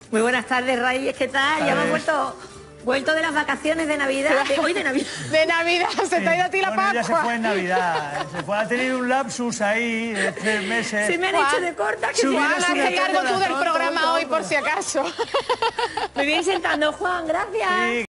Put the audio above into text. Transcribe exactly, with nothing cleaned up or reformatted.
Muy buenas tardes, Reyes, ¿qué tal? Ya hemos vuelto, vuelto de las vacaciones de Navidad. De, hoy de Navidad. De Navidad, se te ha ido a ti la bueno, Pascua. ya se fue en Navidad. Se fue a tener un lapsus ahí de tres meses. Se me han hecho de corta. Que Juan, hazte cargo tú del tonto, programa tonto, hoy por si acaso. Me voy sentando, Juan, gracias. Sí.